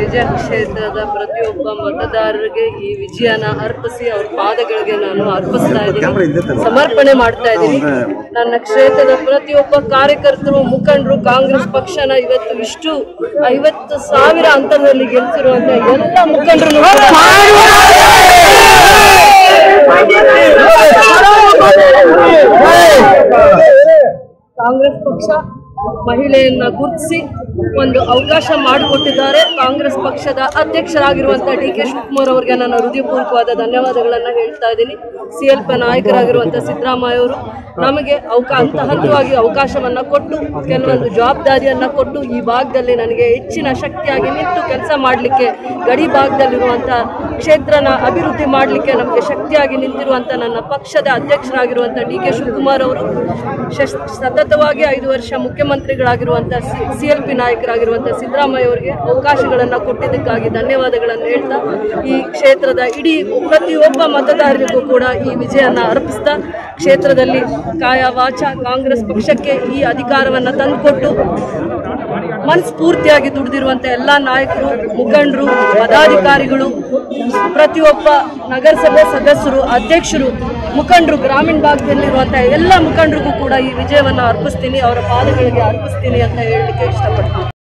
ನಿಜ ಕ್ಷೇತ್ರದ ಪ್ರತಿಯೊಬ್ಬ ಮತದಾರರಿಗೆ ಈ ವಿಜಯನ ಅರ್ಪಿಸಿ ಅವ್ರ ಪಾದಗಳಿಗೆ ನಾನು ಅರ್ಪಿಸ್ತಾ ಇದ್ದೀನಿ, ಸಮರ್ಪಣೆ ಮಾಡ್ತಾ ಇದ್ದೀನಿ. ನನ್ನ ಕ್ಷೇತ್ರದ ಪ್ರತಿಯೊಬ್ಬ ಕಾರ್ಯಕರ್ತರು, ಮುಖಂಡರು, ಕಾಂಗ್ರೆಸ್ ಪಕ್ಷನ ಇವತ್ತು ಇಷ್ಟು 50,000 ಅಂತರದಲ್ಲಿ ಗೆಲ್ಸಿರುವಂತ ಎಲ್ಲ ಮುಖಂಡರು ಕಾಂಗ್ರೆಸ್ ಪಕ್ಷ ಮಹಿಳೆಯನ್ನ ಗುರುತಿಸಿ ಒಂದು ಅವಕಾಶ ಮಾಡಿಕೊಟ್ಟಿದ್ದಾರೆ. ಕಾಂಗ್ರೆಸ್ ಪಕ್ಷದ ಅಧ್ಯಕ್ಷರಾಗಿರುವಂತಹ ಡಿ ಕೆ ಶಿವಕುಮಾರ್ ಅವರಿಗೆ ನನ್ನ ಹೃದಯಪೂರ್ವಕವಾದ ಧನ್ಯವಾದಗಳನ್ನು ಹೇಳ್ತಾ ಇದ್ದೀನಿ. CLP ನಾಯಕರಾಗಿರುವಂತಹ ಸಿದ್ದರಾಮಯ್ಯ ಅವರು ನಮಗೆ ಹಂತವಾಗಿ ಅವಕಾಶವನ್ನ ಕೊಟ್ಟು, ಕೆಲವೊಂದು ಜವಾಬ್ದಾರಿಯನ್ನ ಕೊಟ್ಟು, ಈ ಭಾಗದಲ್ಲಿ ನನಗೆ ಹೆಚ್ಚಿನ ಶಕ್ತಿಯಾಗಿ ನಿಂತು ಕೆಲಸ ಮಾಡಲಿಕ್ಕೆ, ಗಡಿ ಭಾಗದಲ್ಲಿರುವಂತಹ ಕ್ಷೇತ್ರನ ಅಭಿವೃದ್ಧಿ ಮಾಡಲಿಕ್ಕೆ ನಮಗೆ ಶಕ್ತಿಯಾಗಿ ನಿಂತಿರುವಂಥ ನನ್ನ ಪಕ್ಷದ ಅಧ್ಯಕ್ಷರಾಗಿರುವಂಥ ಡಿ ಕೆ ಶಿವಕುಮಾರ್ ಅವರು ಸತತವಾಗಿ 5 ವರ್ಷ ಮುಖ್ಯಮಂತ್ರಿಗಳಾಗಿರುವಂಥ CLP ನಾಯಕರಾಗಿರುವಂಥ ಸಿದ್ದರಾಮಯ್ಯ ಅವರಿಗೆ ಅವಕಾಶಗಳನ್ನು ಕೊಟ್ಟಿದ್ದಕ್ಕಾಗಿ ಧನ್ಯವಾದಗಳನ್ನು ಹೇಳ್ತಾ, ಈ ಕ್ಷೇತ್ರದ ಇಡೀ ಪ್ರತಿಯೊಬ್ಬ ಮತದಾರರಿಗೂ ಕೂಡ ಈ ವಿಜಯನ ಅರ್ಪಿಸ್ತಾ, ಕ್ಷೇತ್ರದಲ್ಲಿ ಕಾಯ ವಾಚ ಕಾಂಗ್ರೆಸ್ ಪಕ್ಷಕ್ಕೆ ಈ ಅಧಿಕಾರವನ್ನು ತಂದುಕೊಟ್ಟು ಮನಸ್ಫೂರ್ತಿಯಾಗಿ ದುಡಿದಿರುವಂಥ ಎಲ್ಲ ನಾಯಕರು, ಮುಖಂಡರು, ಪದಾಧಿಕಾರಿಗಳು, ಪ್ರತಿಯೊಬ್ಬ ನಗರಸಭೆ ಸದಸ್ಯರು, ಅಧ್ಯಕ್ಷರು, ಮುಖಂಡರು, ಗ್ರಾಮೀಣ ಭಾಗದಲ್ಲಿರುವಂಥ ಎಲ್ಲ ಮುಖಂಡರಿಗೂ ಕೂಡ ಈ ವಿಜಯವನ್ನು ಅರ್ಪಿಸ್ತೀನಿ, ಅವರ ಪಾದಗಳಿಗೆ ಅರ್ಪಿಸ್ತೀನಿ ಅಂತ ಹೇಳಲಿಕ್ಕೆ ಇಷ್ಟಪಡ್ತೀನಿ.